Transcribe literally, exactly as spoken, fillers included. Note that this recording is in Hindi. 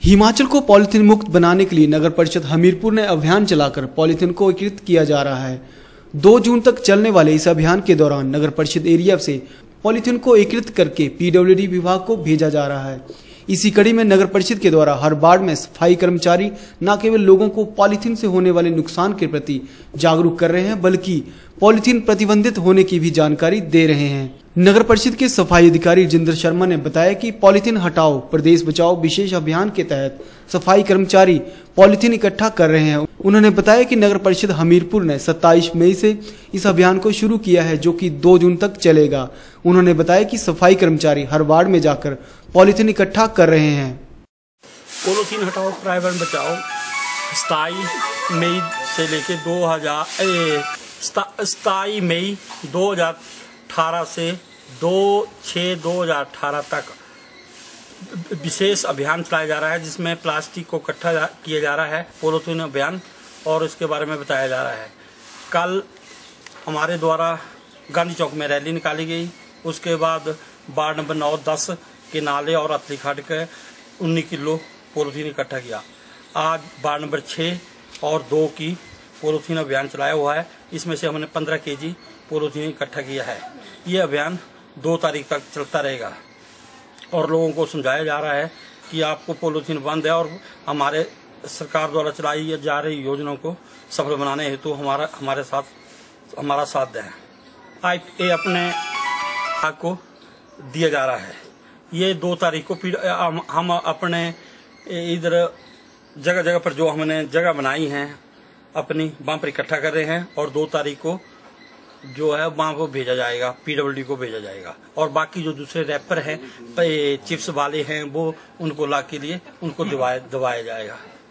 हिमाचल को पॉलीथीन मुक्त बनाने के लिए नगर परिषद हमीरपुर ने अभियान चलाकर पॉलीथीन को एकीकृत किया जा रहा है। दो जून तक चलने वाले इस अभियान के दौरान नगर परिषद एरिया से पॉलीथीन को एकीकृत करके पीडब्ल्यूडी विभाग को भेजा जा रहा है। इसी कड़ी में नगर परिषद के द्वारा हर वार्ड में सफाई कर्मचारी न केवल लोगों को पॉलीथीन से होने वाले नुकसान के प्रति जागरूक कर रहे हैं, बल्कि पॉलीथीन प्रतिबंधित होने की भी जानकारी दे रहे हैं। नगर परिषद के सफाई अधिकारी जिंदर शर्मा ने बताया कि पॉलीथीन हटाओ प्रदेश बचाओ विशेष अभियान के तहत सफाई कर्मचारी पॉलीथीन इकट्ठा कर रहे हैं। उन्होंने बताया कि नगर परिषद हमीरपुर ने सत्ताईस मई से इस अभियान को शुरू किया है, जो कि दो जून तक चलेगा। उन्होंने बताया कि सफाई कर्मचारी हर वार्ड में जाकर पॉलीथीन इकट्ठा कर रहे हैं। पॉलीथीन हटाओ पर्यावरण बचाओ सताई मई से लेके दो हजार सताई मई दो हजार अठारह से दो छः दो हजार अठारह तक विशेष अभियान चलाया जा रहा है, जिसमें प्लास्टिक को इकट्ठा किया जा रहा है, पॉलीथीन अभियान, और इसके बारे में बताया जा रहा है। कल हमारे द्वारा गांधी चौक में रैली निकाली गई। उसके बाद वार्ड नंबर नौ दस के नाले और अतली खड़ के उन्नीस किलो पॉलीथीन इकट्ठा किया। आज वार्ड नंबर छः और दो की पॉलीथीन अभियान चलाया हुआ है। इसमें से हमने पंद्रह के जी पॉलीथीन इकट्ठा किया है। ये अभियान दो तारीख तक चलता रहेगा और लोगों को समझाया जा रहा है कि आपको पॉलीथीन बंद है और हमारे सरकार द्वारा चलाई जा रही योजनाओं को सफल बनाने हेतु तो हमारा हमारे साथ हमारा साथ दें। आज ये अपने हक को दिया जा रहा है। ये दो तारीख को हम अपने इधर जगह जगह पर जो हमने जगह बनाई हैं अपनी वहाँ पर इकट्ठा कर रहे हैं और दो तारीख को जो है वहाँ को भेजा जाएगा, पीडब्ल्यूडी को भेजा जाएगा। और बाकी जो दूसरे रैपर हैं चिप्स वाले हैं वो उनको ला के लिए उनको दबाया दबाया जाएगा।